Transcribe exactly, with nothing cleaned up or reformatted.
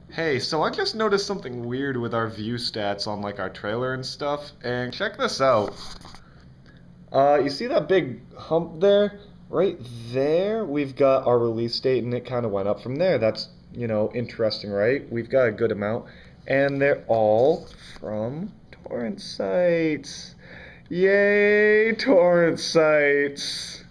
Hey, so I just noticed something weird with our view stats on like our trailer and stuff, and check this out. Uh, you see that big hump there? Right there, we've got our release date, and it kind of went up from there. That's, you know, interesting, right? We've got a good amount, and they're all from Torrent Sites. Yay, Torrent Sites!